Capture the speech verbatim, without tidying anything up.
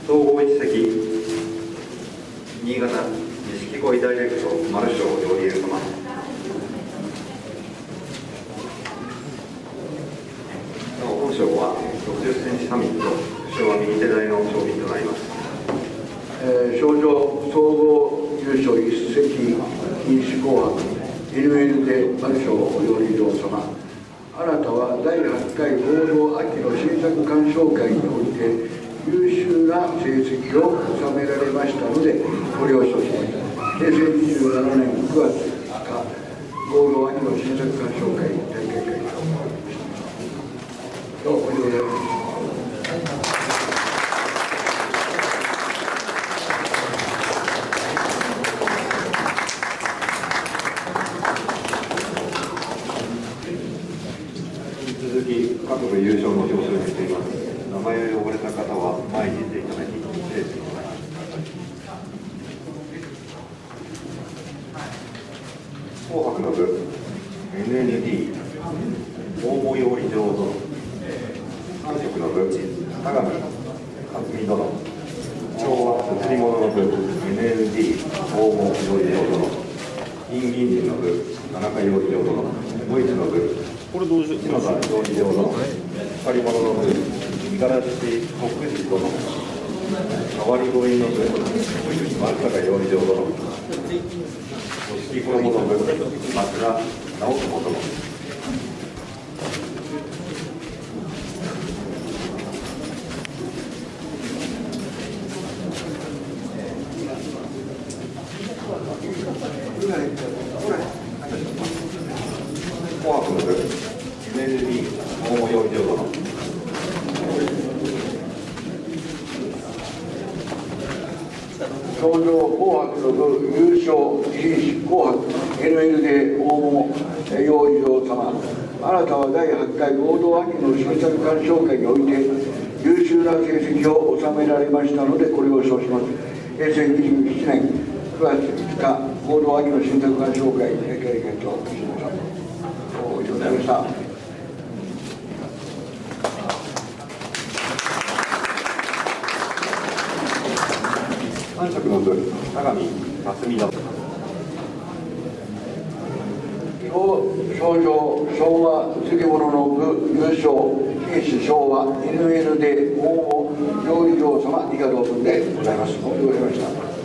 総合一席、新潟錦鯉ダイレクト丸賞料理様。なお本賞はろくじゅっセンチサミット、賞は右手台の賞品となります。 えー、賞状総合優勝一席品種紅白 エヌエル で丸賞料理長様。あなたはだいはちかい合同秋の新作鑑賞会において優秀な成績を収められましたのでご了承しました。へいせいにじゅうななねんくがつふつか合同秋の新作鑑賞会大会会長を行いました。どうもおめでとうございます。 続き各部優勝の表彰にしています。名前を呼ばれた方は前に出ていただき、失礼します。紅白の部 エヌエヌディー 大模様理上殿、三色の部相模克美殿、昭和写り物の部 エヌエヌディー 大模様理上殿、陰銀人の部田中陽理上殿、無一の部これどうしよう。 篠田陽理上殿、光り物の部五十嵐国士殿、変わり五輪の部松坂陽理上殿、錦衣の部松田直友殿。紅白の部 エヌエヌディー 大模様理上殿。 賞状紅白の部優勝品種紅白 エヌエル で大物養理場様。あなたはだいはちかい合同秋の新作鑑賞会において優秀な成績を収められましたのでご了承します。へいせいにじゅうななねんくがつふつか合同秋の新作鑑賞会大会会長石野さん、おめでとうございました。 三色の部相模克美殿。 賞状昭和漬物の部優勝品種昭和 エヌエル で大模料理長様以下同文でございます。おめでとうございました。